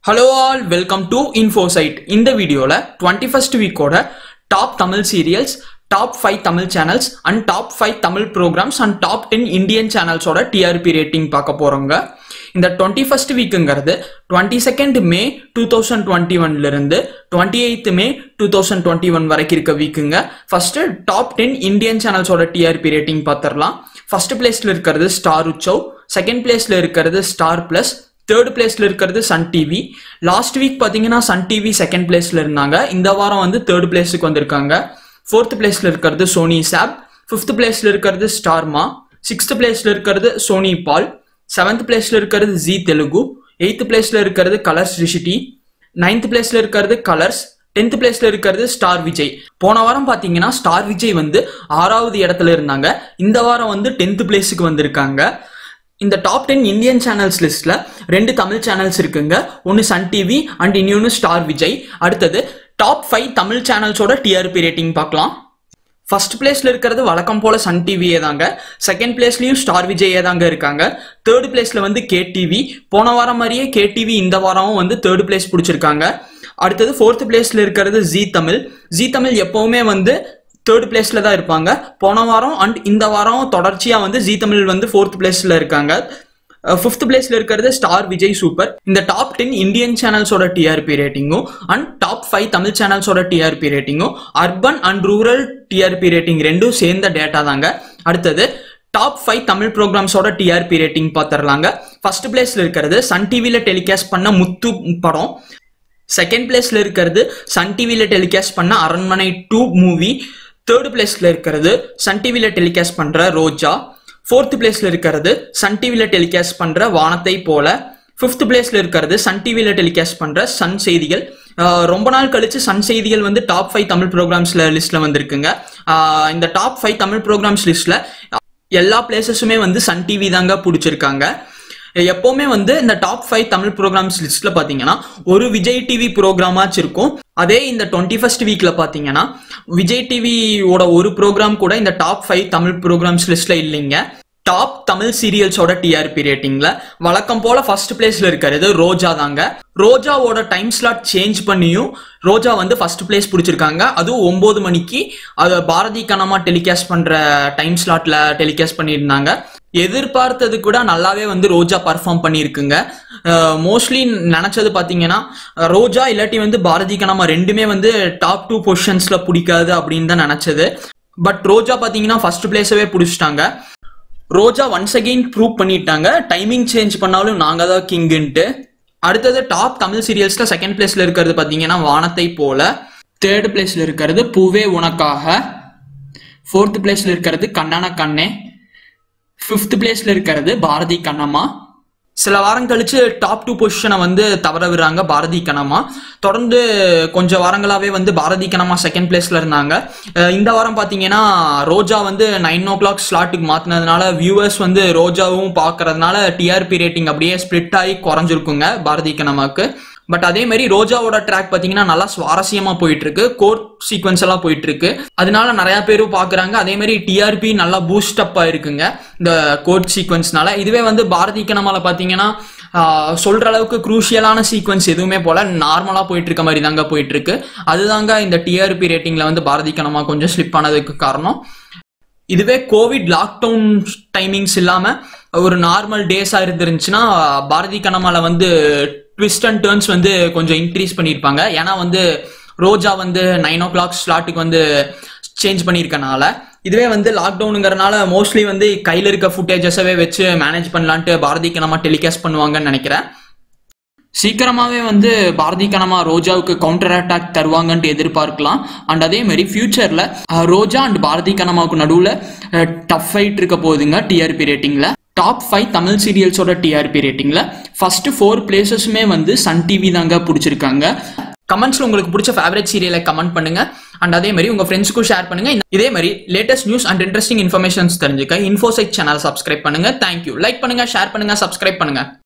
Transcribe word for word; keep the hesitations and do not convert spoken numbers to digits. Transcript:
Hello all, welcome to InfoSite. In the video la twenty-first week oda top Tamil serials, top five Tamil channels and top five Tamil programs and top ten Indian channels oda T R P rating paaka poronga. In the twenty-first week ngaradu twenty-second May twenty twenty-one la irundhu twenty-eighth May twenty twenty-one varaikku irukka week nga. First top ten Indian channels oda T R P rating paatharlam. First place la irukkiradhu Star Uchow, second place la irukkiradhu Star Plus, third place la irukkiradhu Sun T V. Last week pathina Sun T V second place la irundanga, indha varam vandu third place ku vandirukanga. Fourth place la irukkiradhu Sony Sab, fifth place la irukkiradhu Star Ma, sixth place la irukkiradhu Sony Pal, seventh place la irukkiradhu Zee Telugu, eighth place la irukkiradhu Colors Rishiti, ninth place la irukkiradhu Colors, tenth place la irukkiradhu Star Vijay. போன வாரம் பாத்தீங்கன்னா Star Vijay வந்து ஆறாவது இடத்துல இருந்தாங்க, இந்த வாரம் வந்து tenth place க்கு வந்திருக்காங்க. இந்த top ten Indian channels listல ரெண்டு தமிழ் channels இருக்குங்க, ஒன்னு Sun T V and இன்னொன்னு Star Vijay. அடுத்தது top five தமிழ் channels ஓட T R P rating பார்க்கலாம். First place ல இருக்கிறது வழக்கம் போல Sun T V ஏதாங்க, second place லயும் Star Vijay ஏதாங்க இருக்காங்க, third place ல வந்து K T V. போன வாரம் மாதிரியே K T V இந்த வாரமும் வந்து third place பிடிச்சிருக்காங்க. அடுத்தது fourth place ல இருக்கிறது Zee தமிழ். Zee தமிழ் எப்பவுமே வந்து third place la da irupanga. போன வாரம் and இந்த வாரம் தொடர்ச்சியா வந்து Zee தமிழ் வந்து fourth place ல இருக்காங்க. fifth place ல இருக்கிறது Star Vijay Super. இந்த top ten Indian channels ஓட T R P rating and top five Tamil channels ஓட T R P rating, urban and rural T R P rating ரெண்டும் சேர்ந்த data தாங்க. அடுத்தது top five Tamil programs ஓட T R P rating பாத்தறலாங்க. first place ல இருக்கிறது Sun T V ல telecast பண்ண முத்து படம். second place ல இருக்கிறது Sun T V ல டெலிகாஸ்ட் பண்ண Aranmanai two movie. third place ல இருக்கிறது Sun T V ல டெலிகாஸ்ட் பண்ற ரோஜா. fourth place ல இருக்கிறது Sun T V ல டெலிகாஸ்ட் பண்ற வானத்தை போல. fifth place ல இருக்கிறது Sun T V ல டெலிகாஸ்ட் பண்ற சன் செய்திகள். ரொம்ப நாள் கழிச்சு சன் செய்திகள் வந்து top five தமிழ் ப்ரோக்ராம்ஸ்ல லிஸ்ட்ல வந்திருக்குங்க. இந்த top five தமிழ் ப்ரோக்ராம்ஸ் லிஸ்ட்ல எல்லா பிளேசஸுமே வந்து Sun T V தாங்க பிடிச்சிருக்காங்க. எப்பவுமே வந்து இந்த டாப் ஃபைவ் தமிழ் ப்ரோக்ராம்ஸ் லிஸ்ட்ல பாத்தீங்கன்னா ஒரு விஜய் டிவி ப்ரோக்ராமாச்சு இருக்கும். அதே இந்த டுவெண்ட்டி ஃபர்ஸ்ட் வீக்ல பாத்தீங்கன்னா விஜய் டிவியோட ஒரு ப்ரோக்ராம் கூட இந்த டாப் ஃபைவ் தமிழ் ப்ரோக்ராம்ஸ் லிஸ்ட்ல இல்லைங்க. டாப் தமிழ் சீரியல்ஸோட T R P ரேட்டிங்ல வழக்கம் போல ஃபர்ஸ்ட் பிளேஸ்ல இருக்கிறது ரோஜா தாங்க. ரோஜாவோட டைம் ஸ்லாட் சேஞ்ச் பண்ணியும் ரோஜா வந்து ஃபர்ஸ்ட் பிளேஸ் பிடிச்சிருக்காங்க. அதுவும் ஒன்பது மணிக்கு அது பாரதி கனமா டெலிகாஸ்ட் பண்ற டைம் ஸ்லாட்ல டெலிகாஸ்ட் பண்ணியிருந்தாங்க. எதிர்பார்த்தது கூட நல்லாவே வந்து ரோஜா பர்ஃபார்ம் பண்ணியிருக்குங்க. மோஸ்ட்லி நினைச்சது பாத்தீங்கன்னா ரோஜா இல்லாட்டி வந்து பாரதி கனமா ரெண்டுமே வந்து டாப் டூ பொசிஷன்ஸ்ல பிடிக்காது அப்படின்னு தான் நினைச்சது. பட் ரோஜா பாத்தீங்கன்னா ஃபர்ஸ்ட் பிளேஸவே பிடிச்சிட்டாங்க. ரோஜா ஒன்ஸ் அகெயின் ப்ரூவ் பண்ணிட்டாங்க, டைமிங் சேஞ்ச் பண்ணாலும் நாங்க தான் கிங்குன்ட்டு. அடுத்தது டாப் தமிழ் சீரியல்ஸ்ல செகண்ட் பிளேஸ்ல இருக்கிறது பாத்தீங்கன்னா வானத்தை போல. தேர்ட் பிளேஸ்ல இருக்கிறது பூவே உனக்காக. ஃபோர்த் பிளேஸ்ல இருக்கிறது கண்ணான கண்ணே. ஃபிஃப்த் பிளேஸ்ல இருக்கிறது பாரதி கண்ணம்மா. சில வாரம் கழிச்சு டாப் டூ பொசிஷனை வந்து தவற விடுறாங்க பாரதி கண்ணம்மா. தொடர்ந்து கொஞ்சம் வாரங்களாவே வந்து பாரதி கண்ணம்மா செகண்ட் பிளேஸ்ல இருந்தாங்க. இந்த வாரம் பாத்தீங்கன்னா ரோஜா வந்து நைன் ஓ கிளாக் ஸ்லாட்டுக்கு மாத்தினதுனால வியூவர்ஸ் வந்து ரோஜாவும் பாக்குறதுனால T R P ரேட்டிங் அப்படியே ஸ்பிளிட் ஆகி குறைஞ்சிருக்குங்க பாரதி கண்ணம்மாக்கு. பட் அதே மாதிரி ரோஜாவோட ட்ராக் பாத்தீங்கன்னா நல்லா சுவாரஸ்யமா போயிட்டு இருக்கு, கோர் சீக்வன்ஸ் எல்லாம் போயிட்டு இருக்கு, அதனால நிறைய பேரும் பாக்குறாங்க. அதே மாதிரி T R P நல்லா பூஸ்ட் அப் ஆயிருக்குங்க இந்த கோர் சீக்வன்ஸ்னால. இதுவே வந்து பாரதி கண்ணம்மால பாத்தீங்கன்னா சொல்ற அளவுக்கு குரூஷியலான சீக்வன்ஸ் எதுவுமே போல நார்மலா போயிட்டு இருக்க மாதிரி தாங்க போயிட்டு இருக்கு. அதுதாங்க இந்த T R P ரேட்டிங்ல வந்து பாரதி கண்ணம்மா கொஞ்சம் ஸ்லிப் ஆனதுக்கு காரணம். இதுவே கோவிட் லாக்டவுன் டைமிங்ஸ் இல்லாம ஒரு நார்மல் டேஸா இருந்துருந்துச்சுன்னா பாரதி கண்ணம்மால வந்து ட்விஸ்ட் அண்ட் டர்ன்ஸ் வந்து கொஞ்சம் இன்க்ரீஸ் பண்ணியிருப்பாங்க. ஏன்னா வந்து ரோஜா வந்து நைன் ஓ கிளாக் ஸ்லாட்டுக்கு வந்து சேஞ்ச் பண்ணியிருக்கனால. இதுவே வந்து லாக்டவுனுங்கிறனால மோஸ்ட்லி வந்து கையில் இருக்க ஃபுட்டேஜஸவே வச்சு மேனேஜ் பண்ணலான்ட்டு பாரதி கண்ணம்மா டெலிகாஸ்ட் பண்ணுவாங்கன்னு நினைக்கிறேன். சீக்கிரமாவே வந்து பாரதி கண்ணம்மா ரோஜாவுக்கு கவுண்டர் அட்டாக் தருவாங்கன்ட்டு எதிர்பார்க்கலாம். அண்ட் அதே மாதிரி ஃபியூச்சர்ல ரோஜா அண்ட் பாரதி கண்ணம்மாவுக்கு நடுவில் டஃப் ஃபைட் இருக்க போகுதுங்க T R P ரேட்டிங்ல. டாப் ஃபைவ் தமிழ் சீரியல்ஸோட T R P ரேட்டிங்ல ஃபர்ஸ்ட் ஃபோர் பிளேசஸுமே வந்து சன் டிவி தாங்க பிடிச்சிருக்காங்க. கமெண்ட்ஸ்ல உங்களுக்கு பிடிச்ச ஃபேவரட் சீரியலை கமெண்ட் பண்ணுங்க. அண்ட் அதே மாதிரி உங்க ஃப்ரெண்ட்ஸ்க்கும் ஷேர் பண்ணுங்க. இதே மாதிரி latest news and interesting informations தெரிஞ்சுக்க இன்ஃபோசைட் சேனல் சப்ஸ்கிரைப் பண்ணுங்க. தேங்க்யூ. லைக் பண்ணுங்க, ஷேர் பண்ணுங்க, சப்ஸ்கிரைப் பண்ணுங்க.